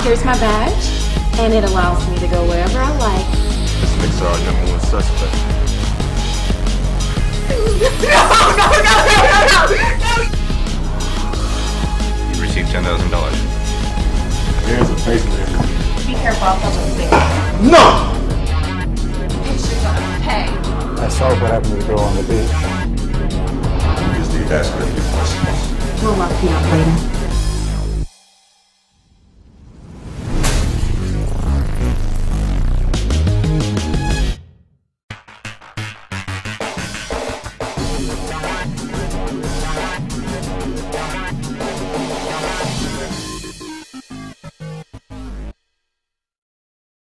Here's my badge, and it allows me to go wherever I like. This makes our number one suspect. No! You received $10,000. Here's a basement. Be careful, I'll tell them. No! She's gonna pay. I saw what happened to the girl on the beach. You just need to ask her a few questions. We'll lock you up later.